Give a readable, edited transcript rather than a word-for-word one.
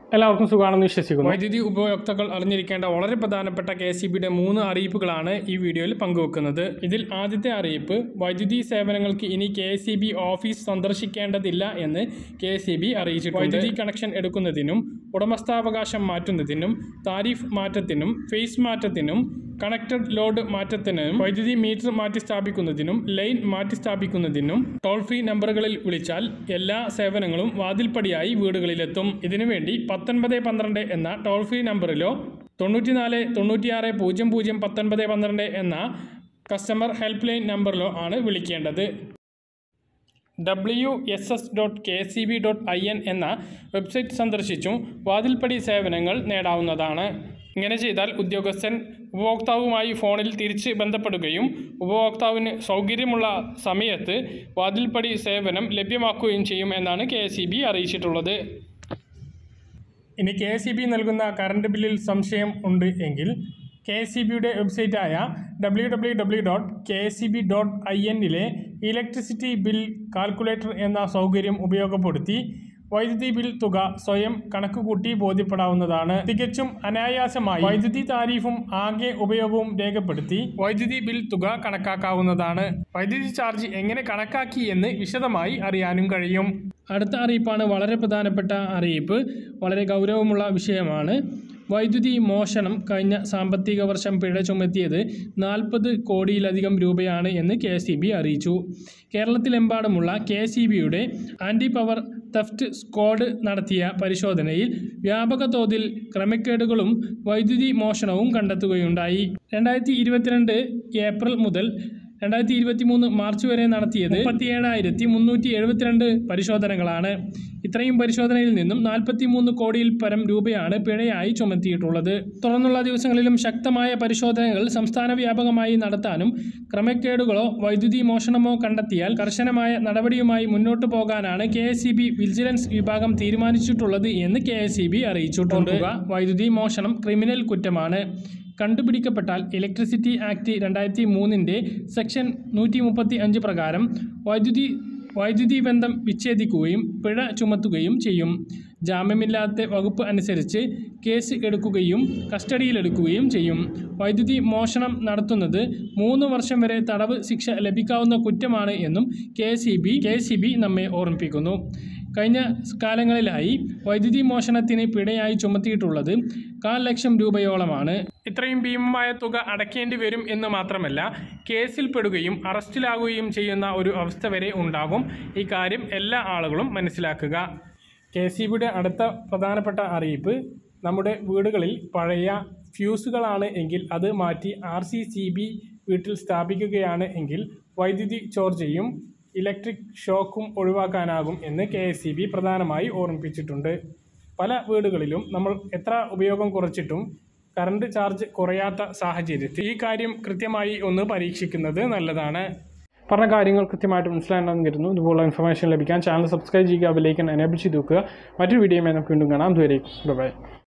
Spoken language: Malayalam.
എല്ലാവർക്കും സുഖമാണെന്ന് വിശ്വസിക്കുന്നു. വൈദ്യുതി ഉപയോക്താക്കൾ അറിഞ്ഞിരിക്കേണ്ട വളരെ പ്രധാനപ്പെട്ട KESBയുടെ 3 അറിയിപ്പുകളാണ് ഈ വീഡിയോയിൽ പങ്കുവെക്കുന്നത്. ഇതിൽ ആദ്യത്തെ അറിയിപ്പ്, വൈദ്യുതി സേവനങ്ങൾക്ക് ഇനി KESB ഓഫീസ് സന്ദർശിക്കേണ്ടതില്ല എന്ന് KESB അറിയിച്ചിട്ടുണ്ട്. വൈദ്യുതി കണക്ഷൻ എടുക്കുന്നതിനും ഉടമസ്ഥാവകാശം മാറ്റുന്നതിനും താരിഫ് മാറ്റത്തിനും ഫേസ് മാറ്റത്തിനും കണക്റ്റഡ് ലോഡ് മാറ്റത്തിനും വൈദ്യുതി മീറ്റർ മാറ്റി സ്ഥാപിക്കുന്നതിനും ലൈൻ മാറ്റി സ്ഥാപിക്കുന്നതിനും ടോൾ ഫ്രീ നമ്പറുകളിൽ വിളിച്ചാൽ എല്ലാ സേവനങ്ങളും വാതിൽപ്പടിയായി വീടുകളിലെത്തും. ഇതിനുവേണ്ടി 1912 എന്ന ടോൾ ഫ്രീ നമ്പറിലോ 94 96 00 1912 എന്ന കസ്റ്റമർ ഹെൽപ്പ് ലൈൻ നമ്പറിലോ ആണ് വിളിക്കേണ്ടത്. wss.kesb.in എന്ന വെബ്സൈറ്റ് സന്ദർശിച്ചും വാതിൽപ്പടി സേവനങ്ങൾ നേടാവുന്നതാണ്. ഇങ്ങനെ ചെയ്താൽ ഉദ്യോഗസ്ഥൻ ഉപഭോക്താവുമായി ഫോണിൽ തിരിച്ച് ബന്ധപ്പെടുകയും ഉപഭോക്താവിന് സൗകര്യമുള്ള സമയത്ത് വാതിൽപ്പടി സേവനം ലഭ്യമാക്കുകയും ചെയ്യും എന്നാണ് KESB അറിയിച്ചിട്ടുള്ളത്. ഇനി KESB നൽകുന്ന കറണ്ട് ബില്ലിൽ സംശയം ഉണ്ട് എങ്കിൽ KESBയുടെ വെബ്സൈറ്റായ www.kesb.in ഇലക്ട്രിസിറ്റി ബിൽ കാൽക്കുലേറ്റർ എന്ന സൗകര്യം ഉപയോഗപ്പെടുത്തി വൈദ്യുതി ബിൽ തുക സ്വയം കണക്കുകൂട്ടി ബോധ്യപ്പെടാവുന്നതാണ്. തികച്ചും അനായാസമായി വൈദ്യുതി താരിഫും ആകെ ഉപയോഗവും രേഖപ്പെടുത്തി വൈദ്യുതി ബിൽ തുക കണക്കാക്കാവുന്നതാണ്. വൈദ്യുതി ചാർജ് എങ്ങനെ കണക്കാക്കി എന്ന് വിശദമായി അറിയാനും കഴിയും. അടുത്ത അറിയിപ്പാണ് വളരെ പ്രധാനപ്പെട്ട അറിയിപ്പ്. വളരെ ഗൗരവമുള്ള വിഷയമാണ്. വൈദ്യുതി മോഷണം കഴിഞ്ഞ സാമ്പത്തിക വർഷം പിഴ ചുമത്തിയത് 40 കോടിയിലധികം രൂപയാണ് എന്ന് KESB അറിയിച്ചു. കേരളത്തിലെമ്പാടുമുള്ള KESBയുടെ ആൻറ്റി പവർ തെഫ്റ്റ് സ്ക്വാഡ് നടത്തിയ പരിശോധനയിൽ വ്യാപക തോതിൽ ക്രമക്കേടുകളും വൈദ്യുതി മോഷണവും കണ്ടെത്തുകയുണ്ടായി. 2022 ഏപ്രിൽ മുതൽ 2023 മാർച്ച് വരെ നടത്തിയത് 37,372 പരിശോധനകളാണ്. ഇത്രയും പരിശോധനയിൽ നിന്നും 43 കോടിയിൽ പരം രൂപയാണ് പിഴയായി ചുമത്തിയിട്ടുള്ളത്. തുടർന്നുള്ള ദിവസങ്ങളിലും ശക്തമായ പരിശോധനകൾ സംസ്ഥാന വ്യാപകമായി നടത്താനും ക്രമക്കേടുകളോ വൈദ്യുതി മോഷണമോ കണ്ടെത്തിയാൽ കർശനമായ നടപടിയുമായി മുന്നോട്ടു പോകാനാണ് KESB വിജിലൻസ് വിഭാഗം തീരുമാനിച്ചിട്ടുള്ളത് എന്ന് KESB അറിയിച്ചിട്ടുണ്ട്. വൈദ്യുതി മോഷണം ക്രിമിനൽ കുറ്റമാണ്. കണ്ടുപിടിക്കപ്പെട്ടാൽ ഇലക്ട്രിസിറ്റി ആക്ട് 2003 സെക്ഷൻ 135 പ്രകാരം വൈദ്യുതി ബന്ധം വിച്ഛേദിക്കുകയും പിഴ ചുമത്തുകയും ചെയ്യും. ജാമ്യമില്ലാത്ത വകുപ്പ് അനുസരിച്ച് കേസ് എടുക്കുകയും കസ്റ്റഡിയിലെടുക്കുകയും ചെയ്യും. വൈദ്യുതി മോഷണം നടത്തുന്നത് 3 വർഷം വരെ തടവ് ശിക്ഷ ലഭിക്കാവുന്ന കുറ്റമാണ് എന്നും KESB നമ്മെ ഓർമ്മിപ്പിക്കുന്നു. കഴിഞ്ഞ കാലങ്ങളിലായി വൈദ്യുതി മോഷണത്തിന് പിഴയായി ചുമത്തിയിട്ടുള്ളത് 1,00,000 രൂപയോളമാണ്. ഇത്രയും ഭീമമായ തുക അടയ്ക്കേണ്ടി വരും എന്ന് മാത്രമല്ല, കേസിൽ പെടുകയും അറസ്റ്റിലാകുകയും ചെയ്യുന്ന ഒരു അവസ്ഥ വരെ ഉണ്ടാകും. ഈ കാര്യം എല്ലാ ആളുകളും മനസ്സിലാക്കുക. KESBയുടെ അടുത്ത പ്രധാനപ്പെട്ട അറിയിപ്പ്, നമ്മുടെ വീടുകളിൽ പഴയ ഫ്യൂസുകളാണ് എങ്കിൽ അത് മാറ്റി RCCB വീട്ടിൽ സ്ഥാപിക്കുകയാണ് എങ്കിൽ വൈദ്യുതി ചോർച്ചയും ഇലക്ട്രിക് ഷോക്കും ഒഴിവാക്കാനാകും എന്ന് KESB പ്രധാനമായി ഓർമ്മിപ്പിച്ചിട്ടുണ്ട്. പല വീടുകളിലും നമ്മൾ എത്ര ഉപയോഗം കുറച്ചിട്ടും കറണ്ട് ചാർജ് കുറയാത്ത സാഹചര്യത്തിൽ ഈ കാര്യം കൃത്യമായി ഒന്ന് പരീക്ഷിക്കുന്നത് നല്ലതാണ്. പറഞ്ഞ കാര്യങ്ങൾ കൃത്യമായിട്ട് മനസ്സിലാണെന്ന് കരുതുന്നു. ഇതുപോലുള്ള ഇൻഫർമേഷൻ ലഭിക്കാൻ ചാനൽ സബ്സ്ക്രൈബ് ചെയ്യുക, ബെൽ ഐക്കൺ എനേബിൾ ചെയ്ത് വെക്കുക. മറ്റൊരു വീഡിയോയുമായി നമുക്ക് വീണ്ടും കാണാം. അതുവരെ ബൈ.